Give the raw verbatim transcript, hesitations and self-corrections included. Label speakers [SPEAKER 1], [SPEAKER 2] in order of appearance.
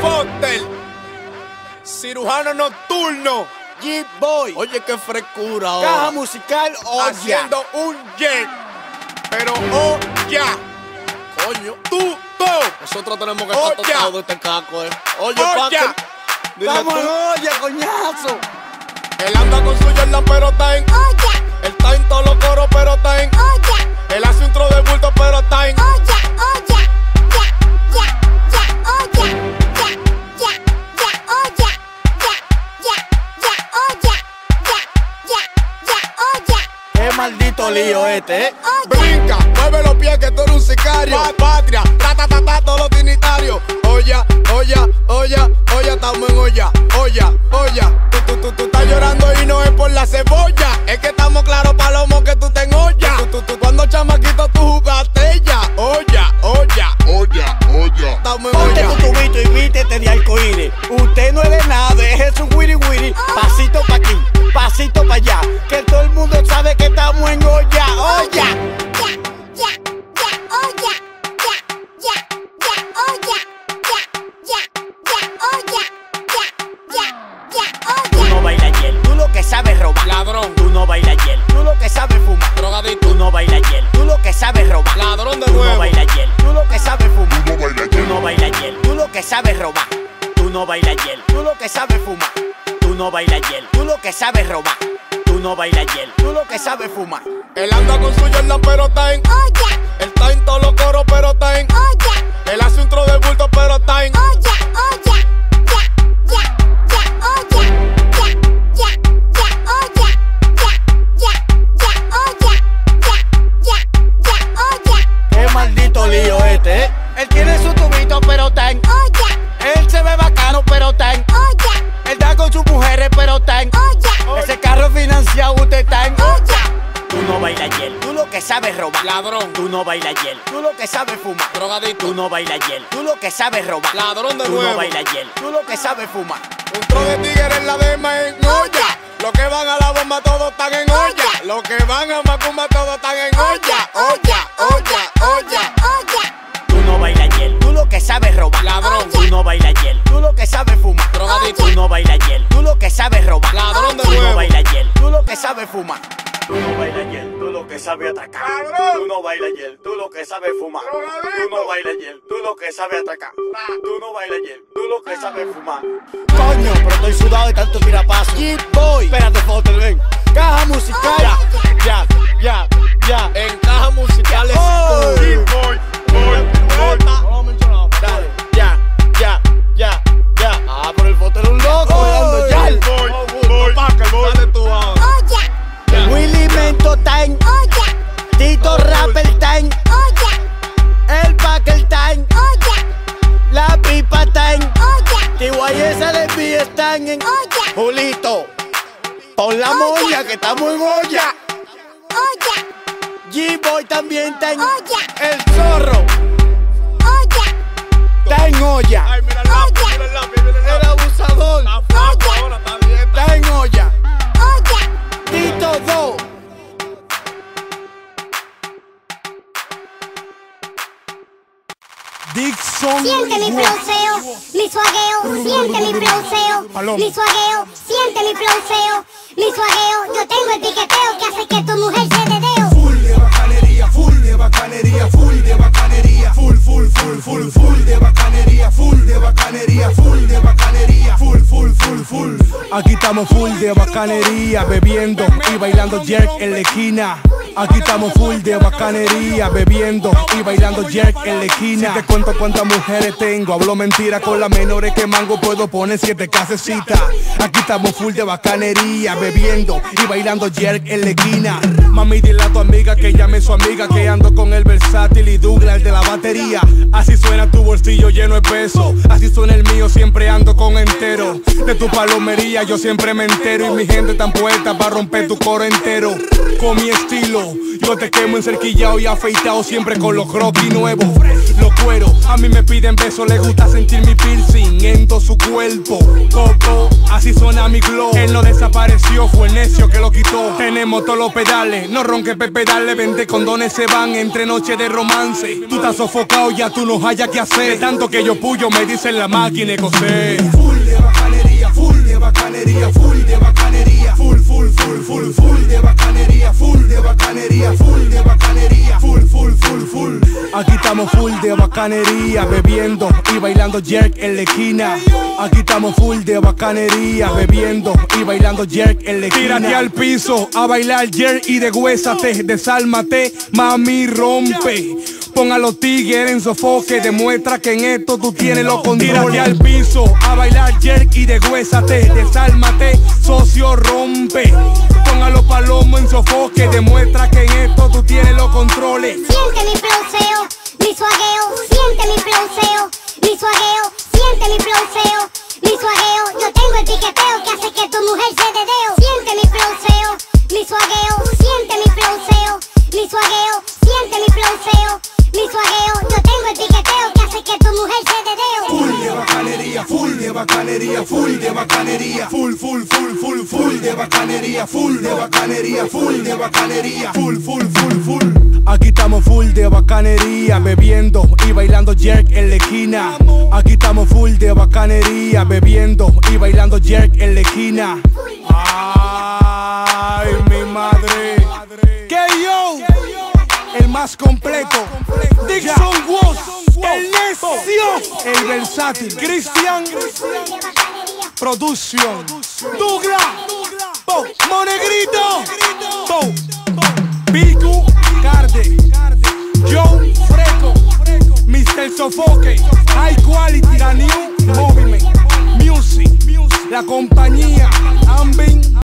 [SPEAKER 1] Foster, cirujano nocturno,
[SPEAKER 2] G-Boy.
[SPEAKER 1] Oye, qué frescura ahora.
[SPEAKER 2] Caja musical olla.
[SPEAKER 1] Haciendo un jet. Pero olla. Coño, tú, tú. Nosotros tenemos que estar tocados de este caco, eh. Oye,
[SPEAKER 2] olla. Estamos en olla, coñazo.
[SPEAKER 1] Él anda con su Jordan, pero está en olla. Él está en todos los coros, pero está en olla. Él hace un tro de bulto, pero está en olla, olla. Ya, ya, ya, olla. Ya, ya, ya, olla. Ya, ya, ya, olla. Ya, ya, ya, olla.
[SPEAKER 2] Qué maldito lío este, eh.
[SPEAKER 1] Brinca, mueve los pies que tú eres un sicario. Patria, ta, ta, ta, ta, todos los dignitarios. Olla, olla, olla, olla, estamos en olla. Olla, olla. Tú, tú, tú, tú estás llorando y no es por la cebolla. Es que estamos claros, palomo, que tú te en olla. Tú, tú, tú, cuando chamaquito tú jugaste ya. Olla, olla, olla, olla. Estamos en
[SPEAKER 2] Ponte
[SPEAKER 1] olla.
[SPEAKER 2] tu tubito y vítete de arcoíris. Usted no es de nada, deje su wiri wiri. Pasito pa' aquí, pasito pa' allá. Que todo el mundo sabe que estamos en olla, olla. Tú no bailas hiel, tú lo que sabes robar.
[SPEAKER 1] Ladrón,
[SPEAKER 2] Tú no bailas hiel, tú lo que sabes fumar.
[SPEAKER 1] drogadito,
[SPEAKER 2] Tú no bailas hiel, tú lo que sabes robar.
[SPEAKER 1] ladrón de
[SPEAKER 2] Tú no
[SPEAKER 1] nuevo.
[SPEAKER 2] bailas hiel, tú lo que sabes fumar. Tú no bailas hiel, tú lo que sabes robar. Tú no bailas hiel, tú lo que sabes fumar. Tú no bailas hiel, tú lo que sabes robar. Tú no bailas hiel, tú lo que sabes fumar.
[SPEAKER 1] Él anda con su Jordan, pero está en olla. Él está en todos los coros, pero está en olla. Él hace un tro de bulto, pero está en olla, olla.
[SPEAKER 2] Qué maldito lío este, eh. Él tiene su tubito, pero está en olla. Él se ve bacano, pero está en olla. Él da con sus mujeres, pero está en olla. Ese carro financiado, usted está en olla. Tú no bailas hiel, tú lo que sabes robar.
[SPEAKER 1] Ladrón,
[SPEAKER 2] Tú no bailas hiel, tú lo que sabes fumar.
[SPEAKER 1] drogadito,
[SPEAKER 2] Tú no bailas hiel, tú lo que sabes robar.
[SPEAKER 1] ladrón de
[SPEAKER 2] Tú
[SPEAKER 1] nuevo.
[SPEAKER 2] no bailas hiel, tú lo que sabes fumar.
[SPEAKER 1] Un tro de tigres en la dema en olla. Los que van a la bomba todos están en olla. Los que van a Macumba todos están en olla. Olla, olla, olla.
[SPEAKER 2] Tú no bailas hiel, tú lo que sabes robar.
[SPEAKER 1] Ladrón,
[SPEAKER 2] Tú no bailas hiel, tú lo que sabes fumar.
[SPEAKER 1] drogadito,
[SPEAKER 2] Tú no bailas hiel, tú lo que sabes robar.
[SPEAKER 1] ladrón de
[SPEAKER 2] Tú no
[SPEAKER 1] nuevo.
[SPEAKER 2] bailas hiel, tú lo que sabes fumar. Tú no bailas hiel, tú lo que sabes atacar. Tú no bailas hiel, tú lo que sabes fumar. Tú no bailas hiel, tú lo que sabes atacar. Tú no bailas hiel, tú lo que sabes fumar. Coño, pero estoy sudado de tanto tirapaso. G-Boy, espérate, Foster, ven. Caja musical. Ya, ya, ya, ya.
[SPEAKER 1] En caja musicales.
[SPEAKER 2] Oh.
[SPEAKER 1] G-Boy, boy, boy.
[SPEAKER 2] Dale, ya, ya, ya, ya. Ah, pero el Foster es un loco, dando ya.
[SPEAKER 1] Boy, boy, dale tu voz.
[SPEAKER 2] Willy Mento está en olla. Tito Rapper está en olla. El Packer está en olla. La Pipa está en olla. T Y S L B están en olla. Julito, pon la moña que estamos en olla. G-Boy también está en olla. El Zorro está en olla.
[SPEAKER 1] Ay, mira el lápiz, mira el lápiz, mira el
[SPEAKER 2] El
[SPEAKER 1] lápiz.
[SPEAKER 2] abusador
[SPEAKER 1] Está flaco ahora, está bien.
[SPEAKER 2] está en olla. Tito dos.
[SPEAKER 3] Dixon.
[SPEAKER 4] Siente mi flowceo, mi suagueo, siente mi flowceo, mi suagueo, siente mi flowceo, mi suagueo. Yo tengo el piqueteo que hace que tu mujer se dedeo.
[SPEAKER 3] Full de bacanería, full de bacanería, full de bacanería, full, full, full, full, full de bacanería, full de bacanería, full de bacanería, full, full, full, full. Aquí estamos full de bacanería, bebiendo y bailando jerk en la esquina. Aquí estamos full de bacanería, bebiendo y bailando jerk en la esquina. Si te cuento cuántas mujeres tengo, hablo mentira con las menores que mango puedo poner siete casecitas. Aquí estamos full de bacanería, bebiendo y bailando jerk en la esquina. Mami, dile a tu amiga que llame a su amiga, que ando con el versátil y Douglas, el de la batería. Así suena tu bolsillo lleno de peso, así suena el mío, siempre ando con entero. De tu palomería yo siempre me entero, y mi gente tan poeta para romper tu coro entero. Con mi estilo, yo te quemo encerquillado y afeitado, siempre con los croquis nuevos. Los cueros, a mí me piden besos, les gusta sentir mi piercing en todo su cuerpo. Coco, Así suena mi glow. Él no desapareció, fue el necio que lo quitó. Tenemos todos los pedales, no ronque pepe, dale. Veinte condones se van entre noches de romance. Tú estás sofocado, ya tú no hayas que hacer. De tanto que yo puyo, me dicen la máquina de coser. Full de bacanería, full de bacanería, full de bacanería. Full, full, full, full, full de bacanería. Full de bacanería, full de bacanería. Full, full, full, full. Aquí estamos full de bacanería, bebiendo y bailando jerk en la esquina. Aquí estamos full de bacanería, bebiendo y bailando jerk en la esquina. Tírate al piso a bailar jerk y degüésate, desálmate, mami rompe. Pon a los tigres en sofoque, demuestra que en esto tú tienes los controles. Tírate al piso a bailar jerk y degüésate, desálmate, socio rompe. Pon a los palomos en sofoque, demuestra que en esto tú tienes los controles.
[SPEAKER 4] Siente mi flowseo, mi suagueo, siente mi flowseo, mi suagueo, siente mi flowseo, mi suagueo. Yo tengo el piqueteo que hace que tu mujer se dedeo. Siente mi flowseo, mi suagueo, siente mi flowseo, mi suagueo, siente mi flowseo, mi suagueo. Yo tengo el piqueteo que hace que tu mujer se dedeo.
[SPEAKER 3] Full de bacanería, full de bacanería, full de bacanería. Full, full, full, full, full de bacanería, full de bacanería, full de bacanería. Full, full, full, full. Aquí estamos full de bacanería, bebiendo y bailando jerk en la esquina. Aquí estamos full de bacanería, bebiendo y bailando jerk en la esquina. Ay, mi madre. Que yo, el más completo. Dixon Woz, el necio, el versátil. Cristian Producción. Douglas, Bo, Monegrito, Bo, Piku Carde, John Freco, mister Sofoque, High Quality, la New Movement Music, la compañía Ambin.